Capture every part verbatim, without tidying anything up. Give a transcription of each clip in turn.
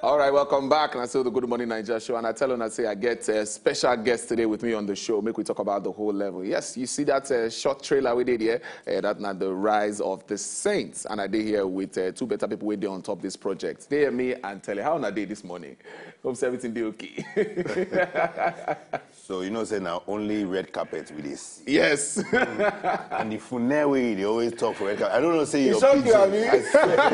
All right, welcome back. And I still the Good Morning Nigeria show. And I tell you, I say I get a special guest today with me on the show. Make we talk about the whole level. Yes, you see that uh, short trailer we did here. Uh, that's not the rise of the saints. And I did here with uh, two better people waiting on top of this project. They hear me and tell you how on a day this morning. Hope everything did okay. So you know, say now only red carpet with this. Yes. Mm. And the funny way they always talk for red carpet. I don't know. Say you your shock you, I mean. I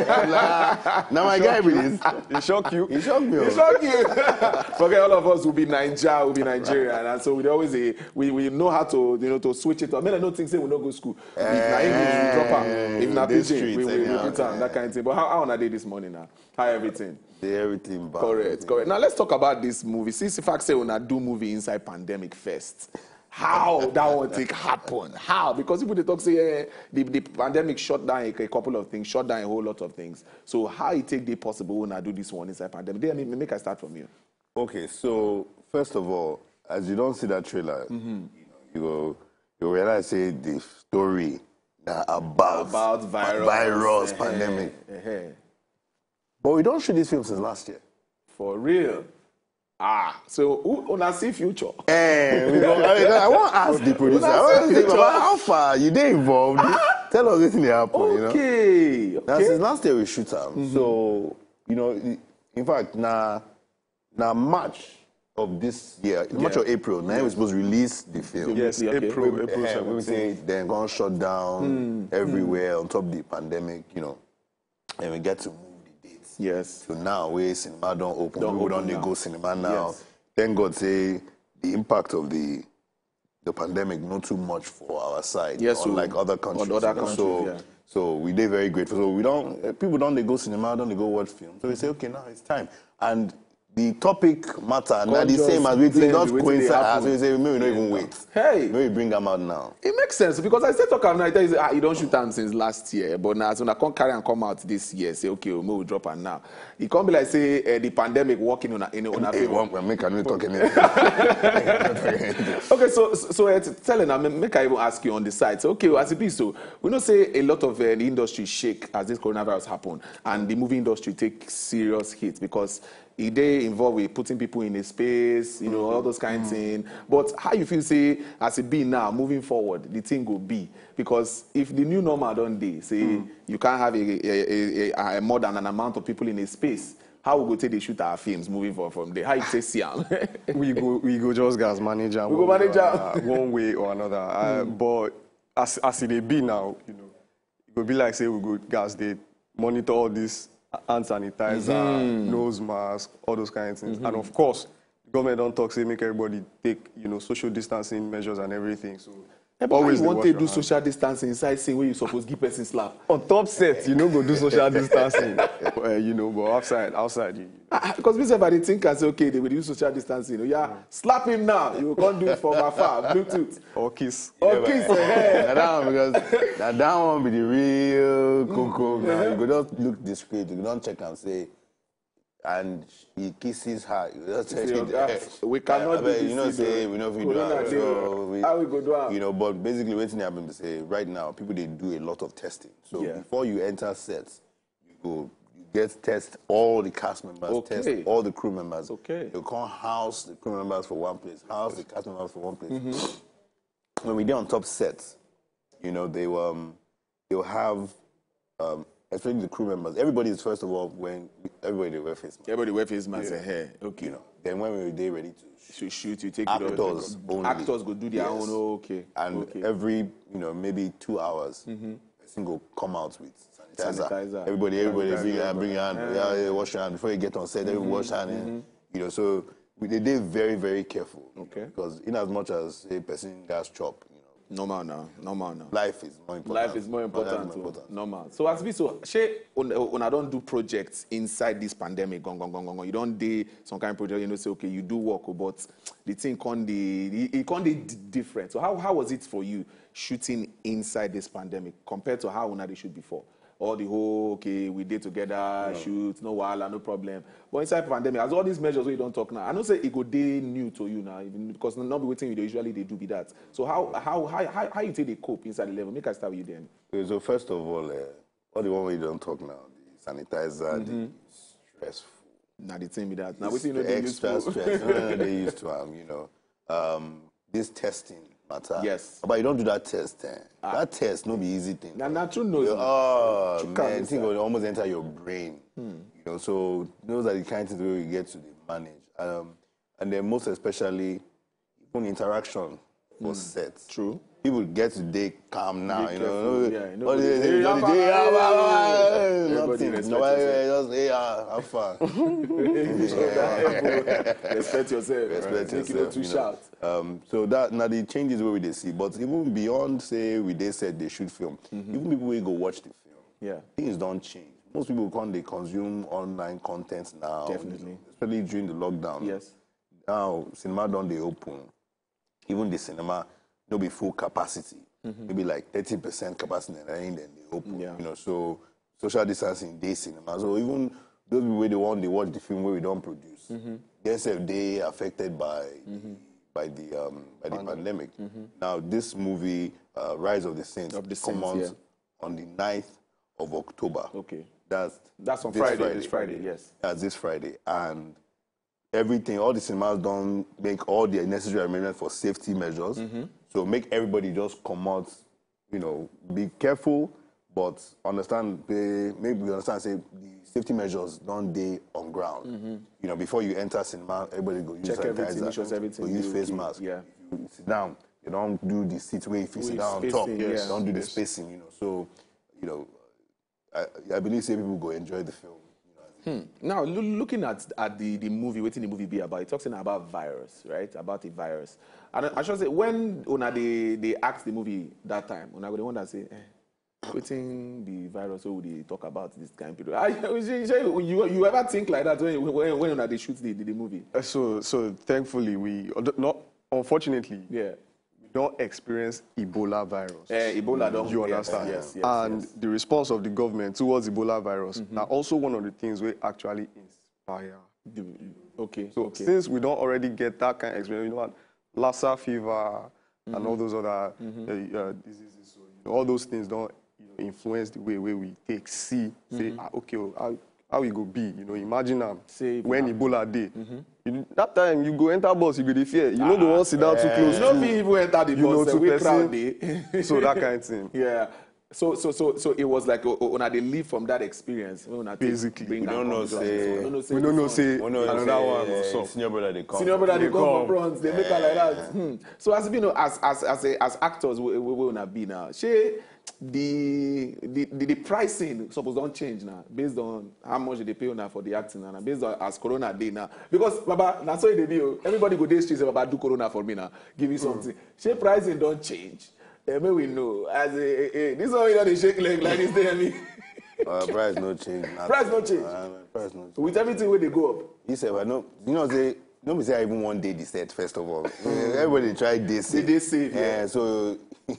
swear, now my guy with this. He shock you. He shocked me. He shock you. Forget all of us will be Nigeria, will be Nigerian, and so we always uh, we we know how to you know to switch it up. I mean, I don't think say we not go school. Uh, if not English, we drop out. If not Pidgin, we we repeat out that kind of thing. But how how on a day this morning now? How everything? Everything bad. Correct, everything. correct. Now let's talk about this movie. Since if I say when I do movie inside pandemic first, how that one take happen? How? Because people they talk say eh, the, the pandemic shut down a, a couple of things, shut down a whole lot of things. So how it take the possible when I do this one inside pandemic? Then I mean, make I start from you. Okay, so first of all, as you don't see that trailer, mm-hmm. you go you realize say the story that about about virus, virus uh, pandemic. Uh, uh, But we don't shoot this film since last year. For real. Ah, so who on see future? Eh, we go, I, mean, I want to ask the producer. I want to think about how far you they involved. Tell us everything that happened. Okay. You know? Okay. Now, since last year we shoot them. Mm-hmm. So, you know, in fact, now, now March of this year, yeah. March or April, now yeah. we're supposed to release the film. Yes, okay. April, we, April. Uh, we say then gone shut down mm. everywhere mm. on top of the pandemic, you know, and we get to move. Yes. So now we cinema don't open. Don't we open don't now. go cinema now. Yes. Thank God say the impact of the the pandemic not too much for our side. Yes, unlike so, other countries. Other countries so yeah. so we did very grateful. So we don't people don't they go cinema, don't they go watch film. So we say, okay, now it's time. And the topic matter not the same as we think not coincide. So we say maybe we don't even wait. Hey. Maybe bring them out now. It makes sense because I still talk about now. You, ah, you don't shoot them since last year, but now so when I can't carry and come out this year, say okay, we'll, we'll drop them now. It can't be like say uh, the pandemic working on a in on a hey, one, well, make I talk anything. Okay, so so uh, telling I mean, make I even ask you on the side. So okay, well, as it be so, we know say a lot of uh, the industry shake as this coronavirus happen, and the movie industry take serious hits because. They involved with putting people in a space, you know, mm-hmm. all those kinds of mm-hmm. things. But how you feel, say, as it be now, moving forward, the thing will be? Because if the new normal don't day, say, mm. you can't have a, a, a, a more than an amount of people in a space, how we go take the shoot our films moving forward from there? How you say, see we go, we go just as manager. We go manager. Uh, one way or another. Uh, mm. But as, as it be now, you know, it will be like, say, we go, guys, they monitor all this. Hand sanitizer, mm-hmm. nose mask, all those kind of things. Mm-hmm. And of course, the government don't talk, say, make everybody take, you know, social distancing measures and everything. So yeah, but always want to do hands. Social distancing inside scene where you supposed to give person slap. On top set, you know, go do social distancing. uh, you know, but outside, outside, you, you know. Because we say, everybody think and say, okay, they will use social distancing. You know, yeah, yeah, slap him now. You can't do it from afar, Bluetooth. Or kiss. Or yeah, kiss. Yeah, that one, because that, that one be the real cocoa. Mm. You go just look discreet. You don't check and say, and he kisses her. You just check it. Uh, we cannot uh, do this. You know, say, we know if we do it. So we, How we go do it? You know, but basically, what's happening to say, right now, people, they do a lot of testing. So yeah. before you enter sets, you go, you get test all the cast members, okay. test all the crew members. Okay. You can't house the crew members for one place, house the cast members for one place. Mm-hmm. When we get on top sets, you know, they will, um, they'll have, um, especially the crew members. Everybody is, first of all, when everybody wear face masks. Everybody wear face masks and hair. Okay. You know, then when we're they ready to shoot, shoot you take actors it actors only. Actors go do their yes. own. Oh, okay. And okay. every, you know, maybe two hours, mm-hmm. person go come out with sanitizer. sanitizer. Everybody, everybody, sanitizer. bring your hand, bring your hand. Yeah, yeah, wash your hand before you get on set. Mm-hmm. Everybody wash your hand. Mm-hmm. And, you know, so we, they did very, very careful. Okay. Because in as much as a person gas chop. Normal now, normal now. Life is more important. Life is more important. Is more important. Normal. So as we so, she when I don't do projects inside this pandemic, gong, gong, gong, gong, you don't do some kind of project. You know, say okay, you do work, but the thing can't be it can't be different. So how how was it for you shooting inside this pandemic compared to how we shoot before? All the whole, okay, we did together, no. shoot, no wala, no problem. But inside pandemic, as all these measures we don't talk now, I don't say it go day new to you now, even because not be waiting with you, usually they do be that. So how how how how, how you take the cope inside the level? Make us start with you then. Okay, so first of all, uh, all the one we don't talk now, the sanitizer, mm-hmm. the stressful. Now the thing with that. Now we It's see you know they use extra for- stress. No, no, no, they used to um, you know, um, this testing matter. Yes. But you don't do that test. Eh? That test no be easy thing. Now, now true knows. You- oh True man, comes thing inside. will almost enter your brain. You know, so those are the kind of things where we get to manage. Um, and then most especially, even interaction for sets. True. People get to day calm now, Be you careful, know. yeah, All nobody the- say, the- "How the- far?" the- ah, ah, ah, Everybody nothing. respect No, I- yourself. just, hey, ah, have fun. Respect yourself. Respect Make yourself. you not too you know. shout. Um, so that now the changes where we they see, but even beyond say we they said they should film, even people will go watch the film. Yeah. Things don't change. Most people can't they consume online content now. Definitely. Especially during the lockdown. Yes. Now cinema don't they open. Even the cinema no be full capacity. Maybe like thirty percent capacity and then they open. Yeah. You know, so social distancing day cinema. So even those people where they want they watch the film where we don't produce. Mm-hmm. Yes, if they affected by mm-hmm. by the um, by the pandemic. Mm-hmm. Now this movie, uh, Rise of the Saints, Of the comes Saints, yeah. on the ninth of October. Okay. That's That's on this Friday, this Friday, yes. That's this Friday. And everything, all the cinemas don't make all the necessary arrangements for safety measures. Mm-hmm. So make everybody just come out, you know, be careful, but understand, they, maybe we understand, say, the safety measures don't day on ground. Mm-hmm. You know, before you enter cinema, everybody go use Check everything, sanitizer, make sure everything go use dey face okay, mask. yeah. If you sit down, you don't do the seat where if you sit With down on top. spacing, Yes. yeah. Don't do the Yes. spacing, you know. So, you know, I, I believe say people go enjoy the film. You know, Now, loo- looking at, at the, the movie, what the movie be about, it talks about virus, right? About a virus. And I should say, when una they, they asked the movie that time, una go the one that say, eh, waiting the virus, so they talk about this kind of period. I, you, you ever think like that when, when, when una they shoot the, the, the movie? Uh, So, so thankfully, we not unfortunately Yeah. we don't experience Ebola virus. Eh, Ebola don't You yes, understand? Yes, yes, and yes. the response of the government towards Ebola virus now also one of the things we actually inspire. The- okay, So okay. since we don't already get that kind of experience, you know what, Lassa fever and all those other uh, uh, diseases, so, you know, all those things don't you know, influence the way, way we take, see, say, ah, okay, oh, how, how it go be, you know, imagine um, Say, when Ebola day. You, that time you go enter bus, you go dey fear. You know the one sit down too close You know, to, me even enter the you know, bus, to we crowd person. dey. So that kind of thing. Yeah. So so so so it was like when they live from that experience. When una take Basically. bring We am don't come know, to us. say- we don't know say We don't this know one. say one of another say, one uh, was up. senior brother they come. Senior brother, they They come for come. front, they make her like that. Hmm. So as you know, as as as a, as actors, we we will not be now. She the the the, the pricing suppose don't change now based on how much they pay now for the acting and based on as Corona day now. Because Baba, that's why they do. Everybody go day street say Baba do Corona for me now. Give me something. She pricing don't change. Eh, may we know as a, eh, eh, this one you know they shake leg like this. Tell me. Uh, price no change. nothing. Price no change. Uh, price no change. With everything where they go up. He said, "But no, you know, say don't be say I even one day the set first of all. Everybody try day save. dey save, yeah. Eh, so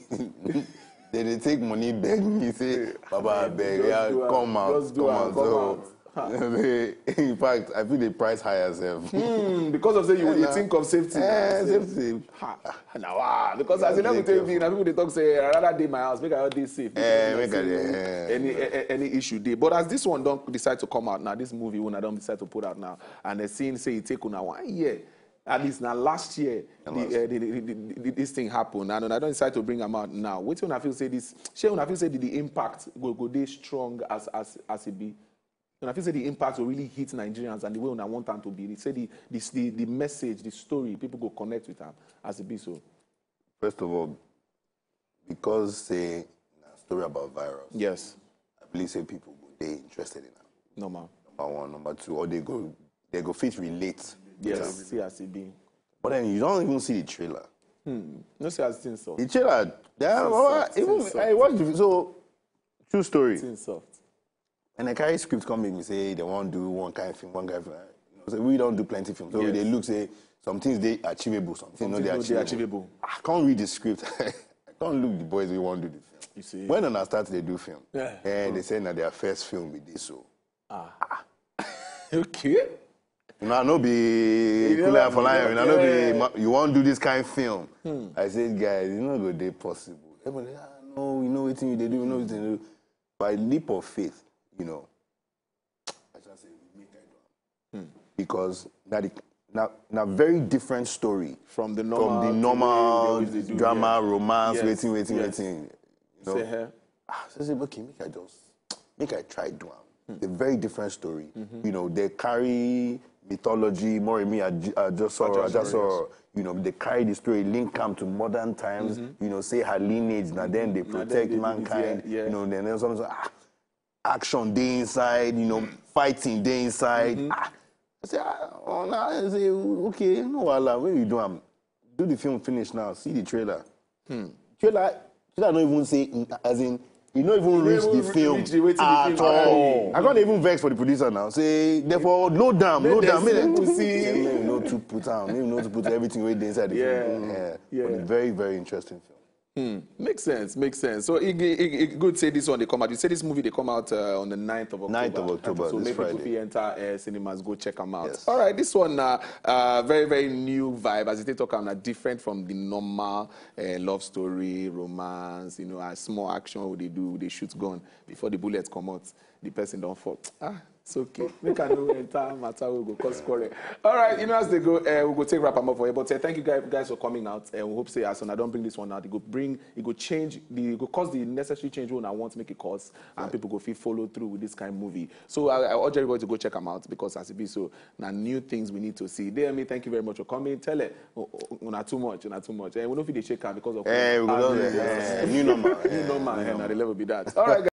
they they take money beg me say, Baba beg, just yeah, do am, come out, just do come am, out. come So out. in fact, I feel the price higher self. Hmm, because of say you, you think of safety. Eh, safety. Ha. Now, ah, because as you never tell me, now people they talk say I rather day my house, make I day safe. Eh, Make make I I say, dey, any a- any issue day. But as this one don't decide to come out now, this movie one I don't decide to put out now, and they seeing say it take una one year. At least now last year, the, uh, the, the, the, the, the, this thing happened, and I don't decide to bring them out now. Wait till I feel say this. Shey una feel say the, the impact go go dey strong as as as it be. And I feel say the impact will really hit Nigerians and the way I want them to be. They say the, the, the, the message, the story, people go connect with them as it be so. First of all, because say a story about virus, Yes. I believe say people go they interested in that. Normal. Number one, number two, or they go they go fit relate. Yes. See as it be. But then you don't even see the trailer. No see as things soft. The trailer, yeah, It's well, soft, even it's I soft. watched the so true story. Things soft. And I carry script come make me say they want to do one kind of film, one kind of film. You know, so we don't do plenty films. So Yes. they look say some things they achievable, some things not they things no achievable. dey achievable. I can't read the script. I can't look the boys we want to do the film. You see. When on I start they do film, Yeah. and they say that their first film with this so. Okay. You know, I no be never- cooler for life. You know, I no yeah. be ma- you want to do this kind of film. I said, guys, you know, go they possible. Everybody, ah, no, you know what you they do, you know what you do. By leap of faith, you know, I just say, we make that one. because now the now, now very different story From the normal, from the to normal the way they always do, drama, yeah. romance, Yes, waiting, waiting, yes. waiting. You know? Say here. Ah, so I said, okay, make I just, make I try do am. It's a very different story. Mm-hmm. You know, they carry mythology, more me, I just saw, I just saw, you know, they carry the story, link them to modern times, Mm-hmm. you know, say her lineage, now then they Now then protect they do this, mankind, yeah, yeah. you know, then there's something, ah, action day inside, you know, fighting day inside. Mm-hmm. Ah, I say, ah, oh, nah, I say, okay, no, Allah, when you do, um, do the film finish now, see the trailer. Hmm. Trailer, trailer don't even say, as in, you don't even reach don't the even film reach the way to the at film all. carry. I can't even vex for the producer now. Say, therefore, load down, Make load them down. Make see, them people see. Yeah, maybe not to put down, maybe not to put everything right there inside the Yeah, film. Yeah, yeah. But a very, very interesting film. Hmm. Makes sense, makes sense. So it, it, it good say this one they come out. You say this movie they come out uh, on the ninth of October. ninth of October, So this maybe Friday. people fit enter uh, cinemas, go check them out. Yes. All right, this one uh, uh, very, very new vibe. As they talk about, different from the normal uh, love story, romance, you know, a small action what they do, they shoot gun. Before the bullets come out, the person don't fall. Ah, it's okay. Make I know enter matter we go cause quarrel. All right, you know as they go, uh, we go take wrap 'em up for you. But uh, thank you guys, guys for coming out. And uh, we hope say as soon I don't bring this one out, it go bring, it go change, the, it go cause the necessary change when I want to make it cause, and right. people go feel follow through with this kind of movie. So I, I urge everybody to go check them out because as it be so, now new things we need to see. Dear me, thank you very much for coming. Tell it, oh, oh, not too much, not too much. And we don't feel they shake out because of Hey, we go there. New number. New number, and at the level be that. All right, guys.